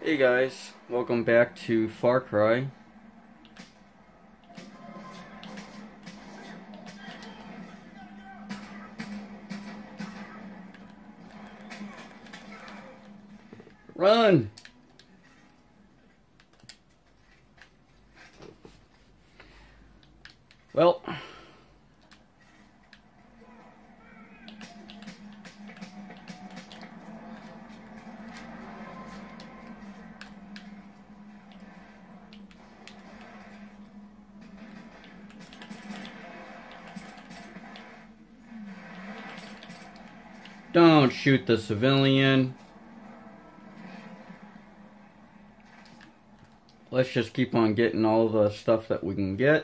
Hey guys, welcome back to Far Cry. Run! Well, don't shoot the civilian. Let's just keep on getting all the stuff that we can get.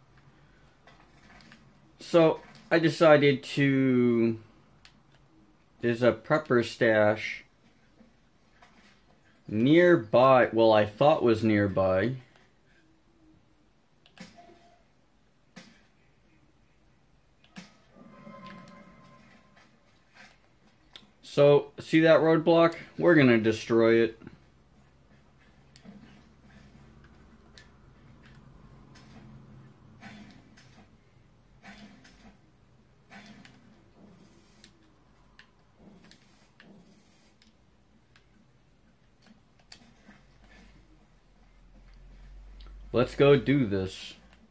So, I decided to... There's a prepper stash nearby. Well, I thought was nearby. So, see that roadblock? We're gonna destroy it. Let's go do this.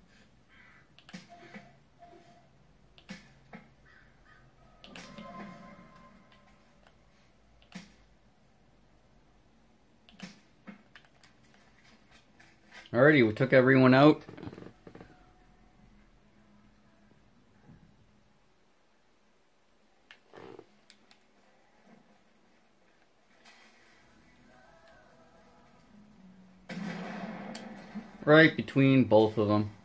Alrighty, we took everyone out. Right between both of them.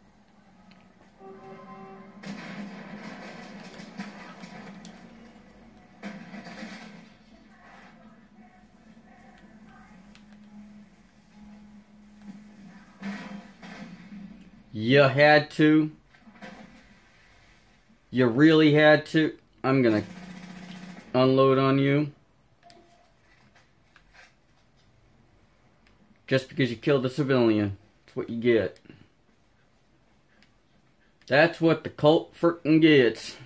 You had to. You really had to. I'm gonna unload on you. Just because you killed a civilian. That's what you get. That's what the cult frickin' gets.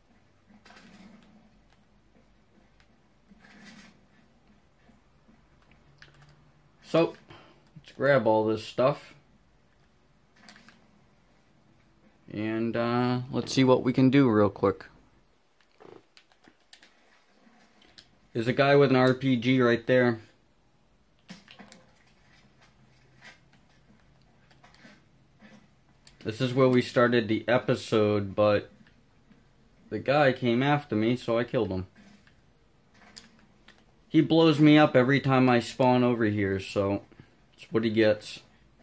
So, let's grab all this stuff. And let's see what we can do real quick. There's a guy with an RPG right there. This is where we started the episode, but the guy came after me, so I killed him. He blows me up every time I spawn over here, so that's what he gets.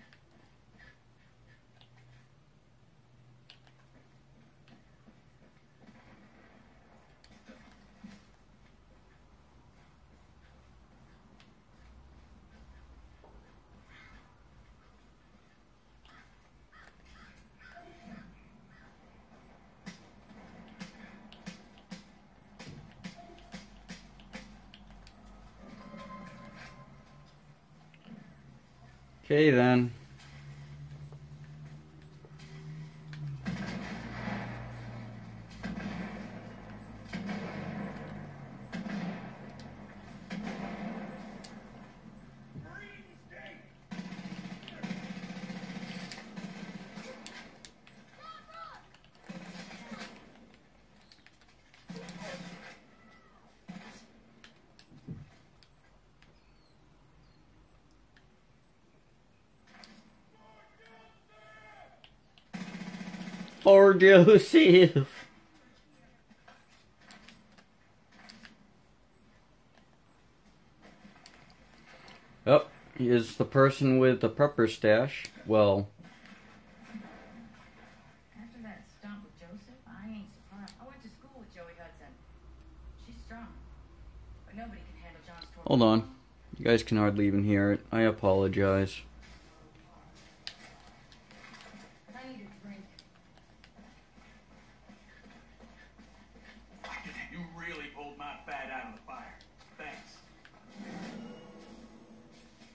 Okay then. For Joseph. Oh, he is the person with the prepper stash. Well, after that stunt with Joseph, I ain't surprised. I went to school with Joey Hudson. She's strong, but nobody can handle John's torture. hold on. You guys can hardly even hear it. I apologize. I need a drink. You really pulled my fat out of the fire. Thanks.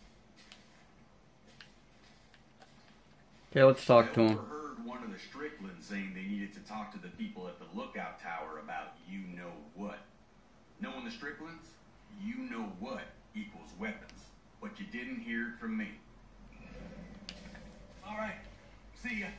Okay, let's talk to I him. overheard one of the Stricklands saying they needed to talk to the people at the lookout tower about you-know-what. Knowing the Stricklands, you-know-what equals weapons. But you didn't hear it from me. All right. See ya.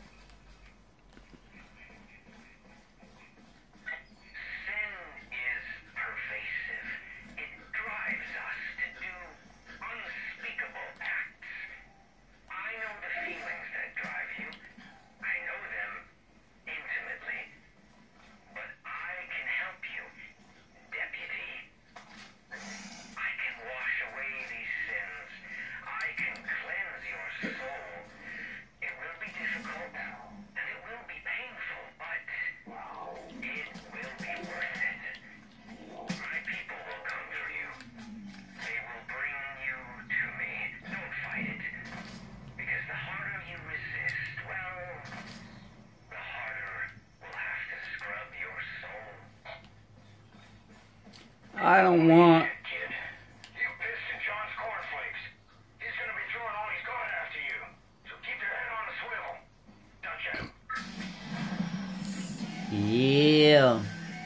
I don't want... You pissed in John's cornflakes. He's gonna be throwing all he's got after you. So keep your head on the swivel. Don't you? Yeah.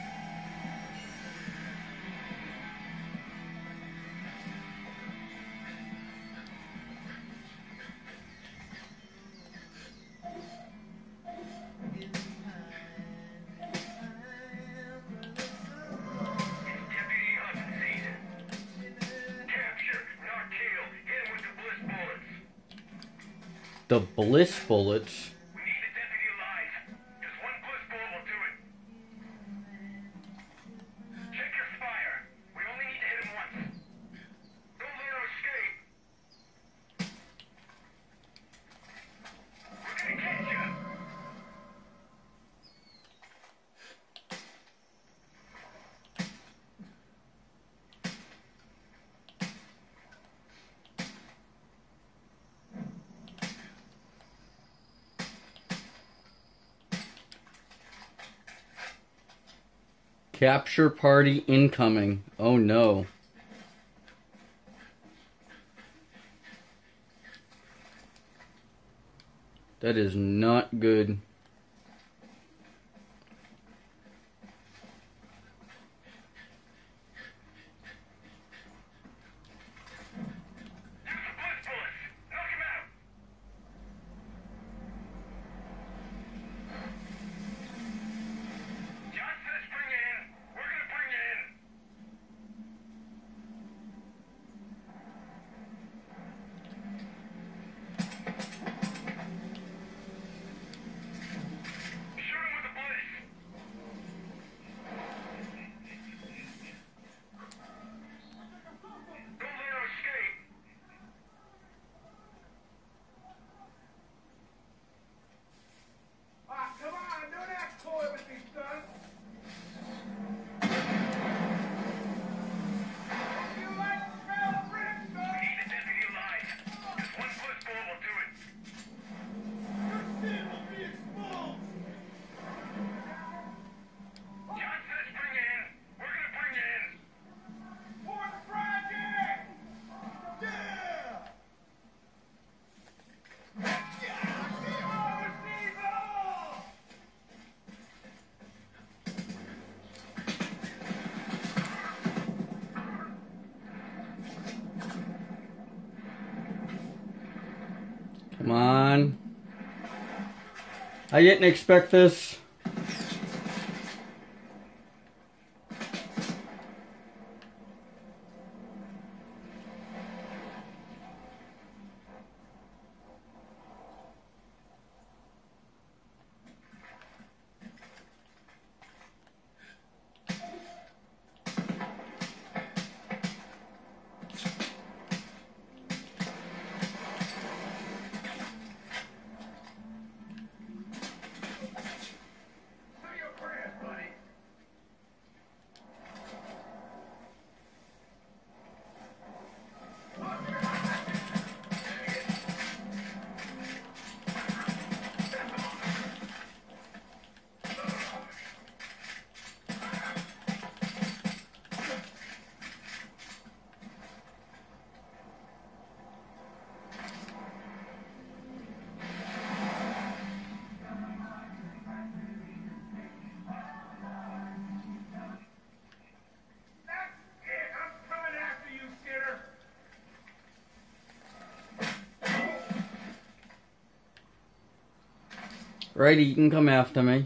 The bliss bullets. We need the deputy alive. Just one bliss bullet will do it. Check your fire. We only need to hit him once. Don't let him escape. We're gonna get you. Capture party incoming. Oh no. That is not good. Come on. I didn't expect this. Righty, you can come after me.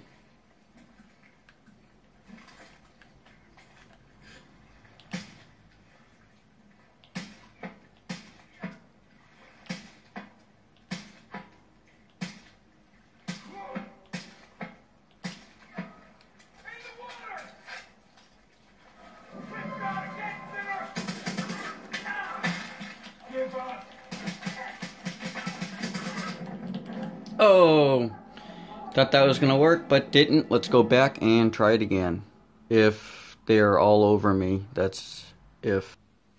Oh, thought that was gonna work, but didn't. Let's go back and try it again. If they're all over me, that's if.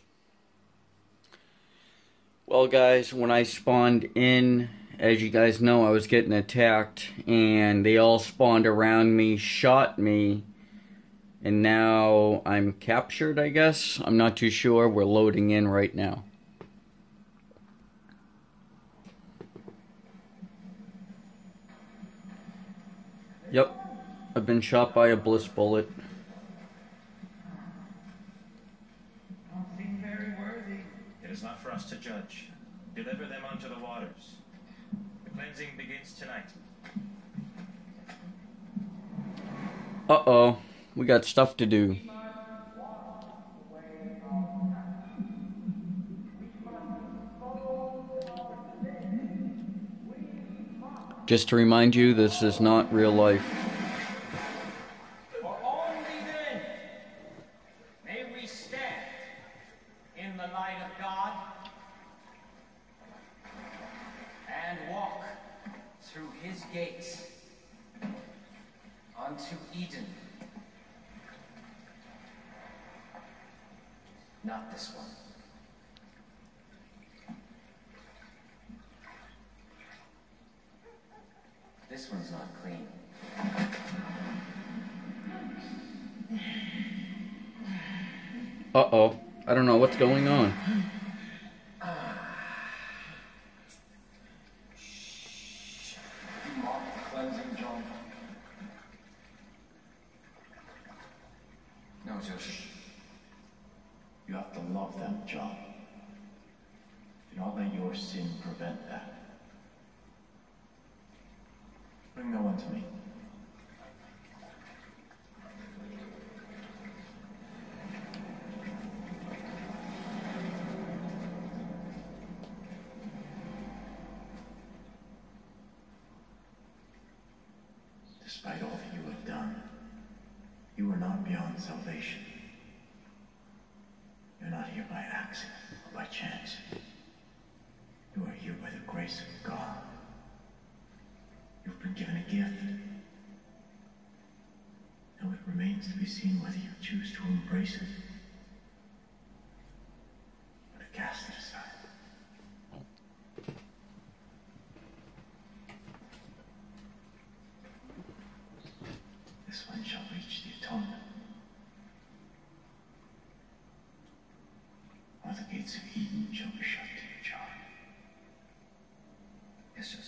Well, guys, when I spawned in, as you guys know, I was getting attacked, and they all spawned around me, shot me, and now I'm captured, I guess. I'm not too sure. We're loading in right now. Yep, I've been shot by a bliss bullet. Don't seem very worthy. It is not for us to judge. Deliver them unto the waters. The cleansing begins tonight. Uh-oh, we got stuff to do. Just to remind you, this is not real life. For only then may we stand in the light of God and walk through his gates unto Eden. Not this one. This one's not clean. Uh-oh, I don't know what's going on. Cleansing, John. No, Joseph. You have to love them, John. Do not let your sin prevent that. Bring no one to me. Despite all that you have done, you are not beyond salvation. You're not here by accident or by chance. You are here by the grace of God. You've been given a gift. Now it remains to be seen whether you choose to embrace it or to cast it aside. This one shall reach the atonement. Or the gates of Eden shall be shut to you, John. Yes, Joseph.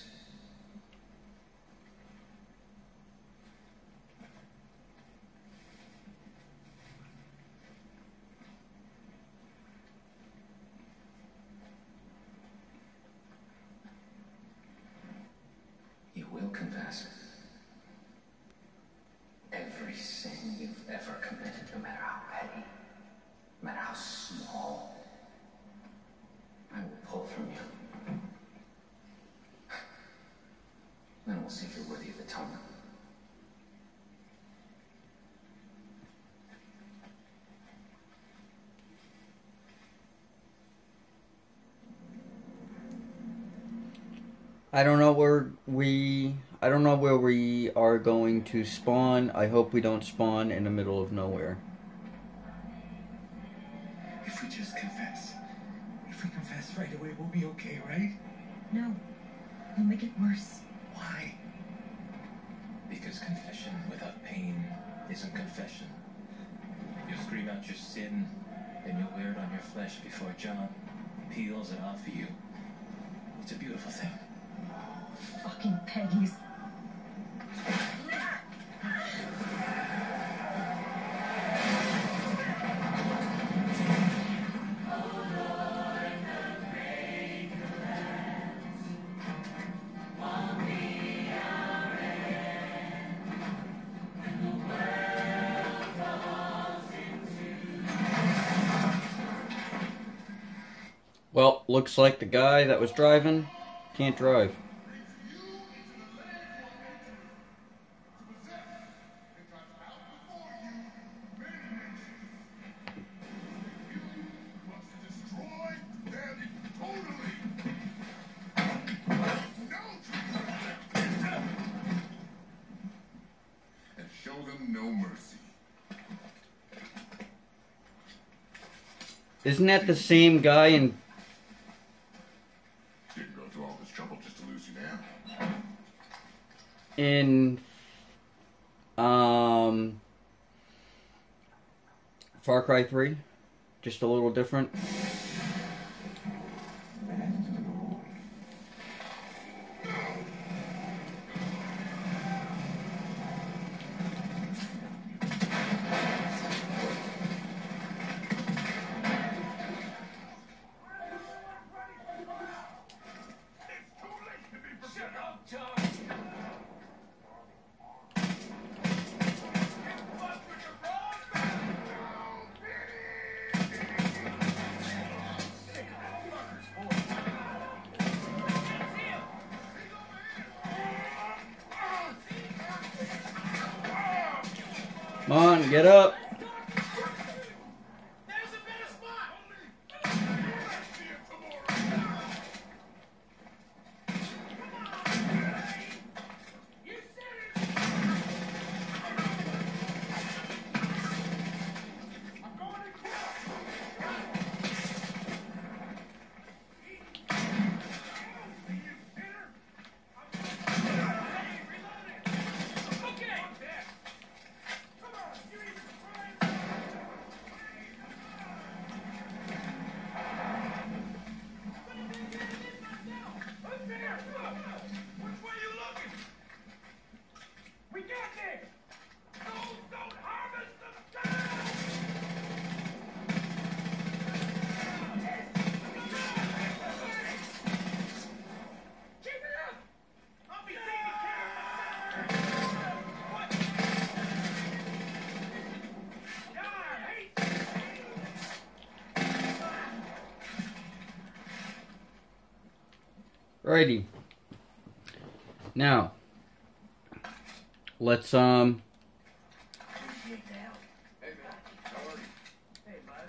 You will confess every sin you've ever committed, no matter how petty, no matter how small. I will pull from you. Then we'll see if you're worthy of atonement. I don't know where we are going to spawn. I hope we don't spawn in the middle of nowhere. If we just confess. If we confess right away, we'll be okay, right? No. You'll make it worse. Why? Because confession without pain isn't confession. You'll scream out your sin, then you'll wear it on your flesh before John peels it off of you. It's a beautiful thing. Fucking Peggy's. Well, looks like the guy that was driving can't drive. And show them no mercy. Isn't that the same guy in... Didn't go through all this trouble just to lose you now. in Far Cry 3? Just a little different. Come on, get up. Righty. Now, let's Hey, man. How are you? Hey, bud.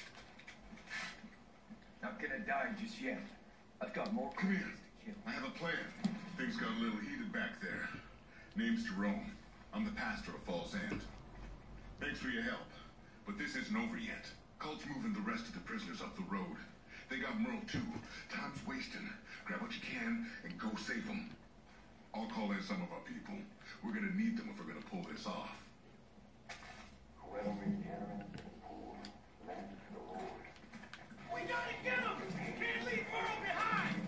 Not gonna die just yet. I've got more Come here. criminals to kill. I have a plan. Things got a little heated back there. Name's Jerome. I'm the pastor of Falls End. Thanks for your help. But this isn't over yet. Cult's moving the rest of the prisoners up the road. They got Merle too. Time's wasting. Grab what you can and go save them. I'll call in some of our people. We're gonna need them if we're gonna pull this off. We gotta get him! Can't leave Merle behind!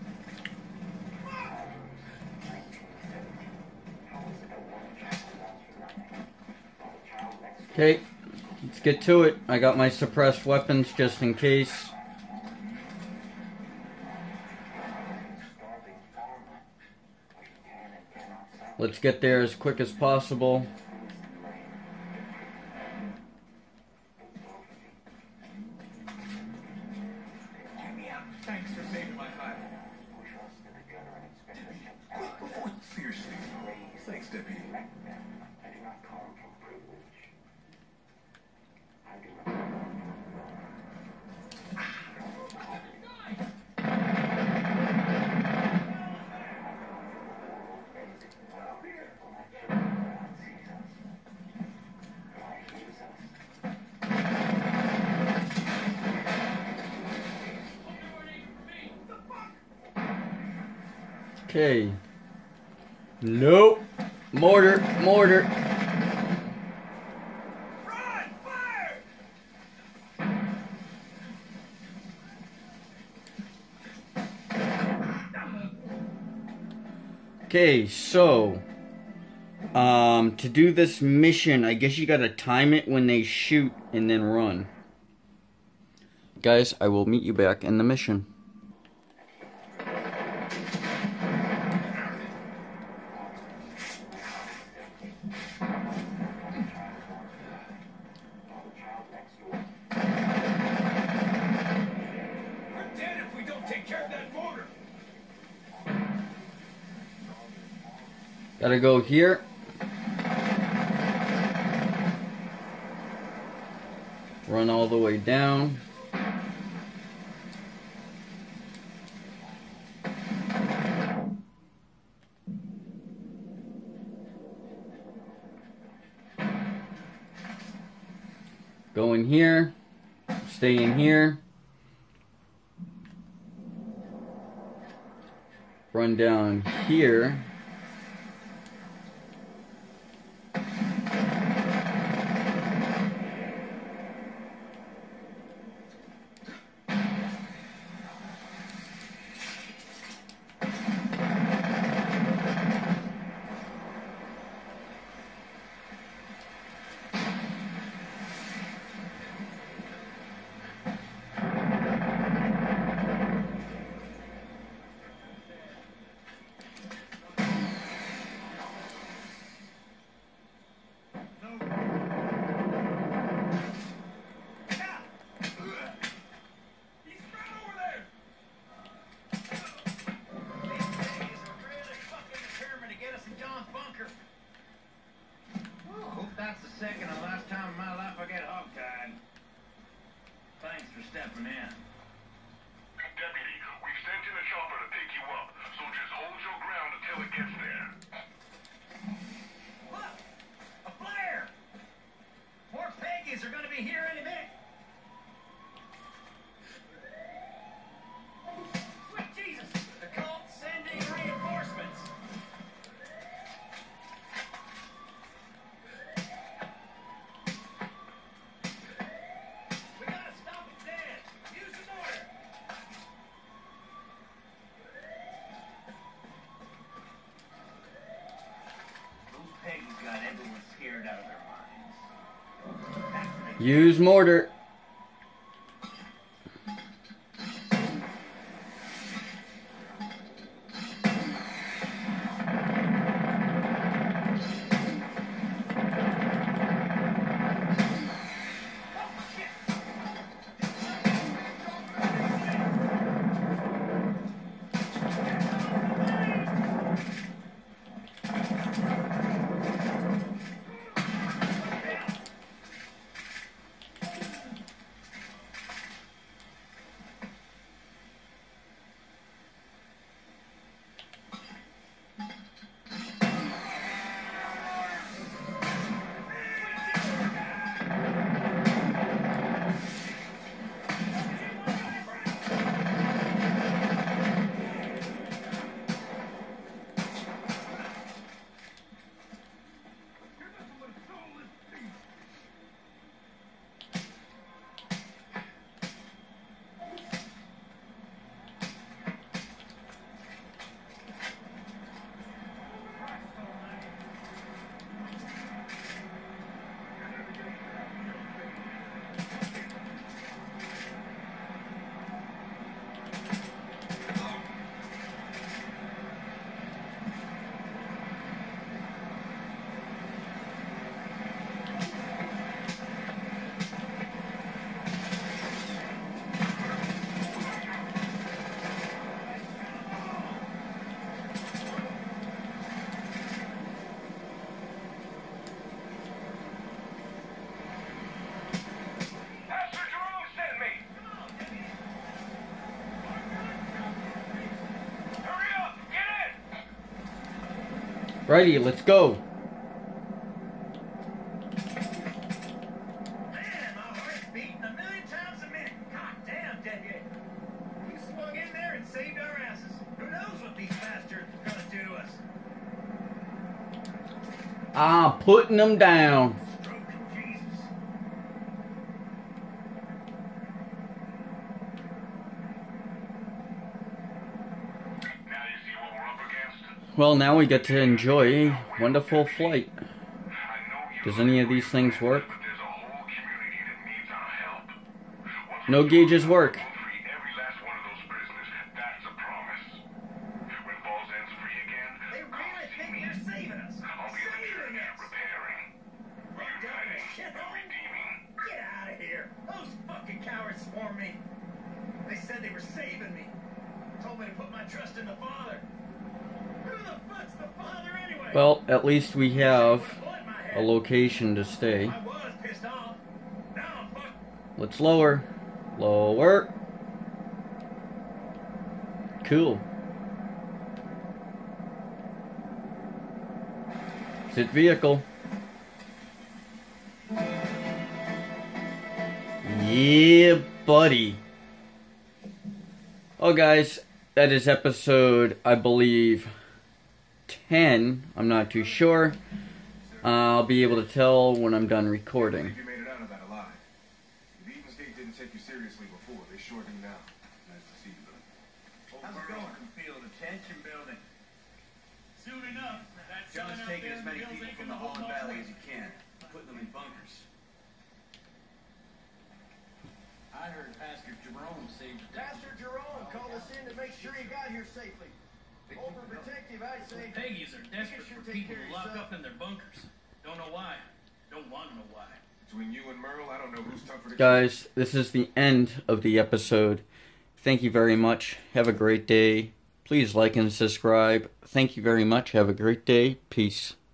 Okay, let's get to it. I got my suppressed weapons just in case. Let's get there as quick as possible. Thanks for saving my life. Seriously. Thanks, Deputy. Okay. Nope. Mortar. Mortar. Run! Fire! Okay, so to do this mission, I guess you gotta time it when they shoot and then run. Guys, I will meet you back in the mission. We're dead if we don't Gotta go here. Run all the way down. Go in here. Stay in here. Run down here. Second and last time in my life I get hogtied. Thanks for stepping in. Deputy, we've sent in a chopper to pick you up, so just hold your ground until it gets there. Look! A flare! More Peggies are gonna be here any minute. Sweet Jesus! The cult's sending reinforcements. Got everyone scared out of their minds. Use mortar. Righty, let's go. Man, my heart's beating a million times a minute. God damn, Deputy. You swung in there and saved our asses. Who knows what these bastards are gonna do to us? I'm putting them down. Stroke of Jesus. Now you see what we're up against? Well, now we get to enjoy a wonderful flight. I know you Does any of these things work? but there's a whole community that needs our help. Once No we gauges work. we'll free every last one of those prisoners. That's a promise. When Falls End's free again, They really think they're saving us. I'll be in the Saving church, us. repairing, Run down the reuniting, shithole. redeeming. Get out of here. Those fucking cowards swarmed me. They said they were saving me. Told me to put my trust in the Father. Who the fuck's the father anyway? Well, at least we have a location to stay. I was pissed off. Now I'm fucked. Let's lower. Lower. Cool. Sit vehicle. Yeah, buddy. Oh, guys, that is episode, I believe, 10. I'm not too sure. I'll be able to tell when I'm done recording. You made it out of that alive. The Eden's Gate didn't take you seriously before. They sure do now. Nice to see you, bud. How's it going? Feel the tension building. Soon enough, that John's sign out taking there as many in the people hills from the ain't gonna hold Holland much Valley weight. as he can, putting them in bunkers. I heard Pastor Jerome saved the day. Pastor Jerome called us in to make sure you got here safely. Overprotective, I'd say. Peggies are desperate sure for take people care to of lock yourself. up in their bunkers. Don't know why. Don't want to know why. Between you and Merle, I don't know who's tougher to Guys, this is the end of the episode. Thank you very much. Have a great day. Please like and subscribe. Thank you very much. Have a great day. Peace.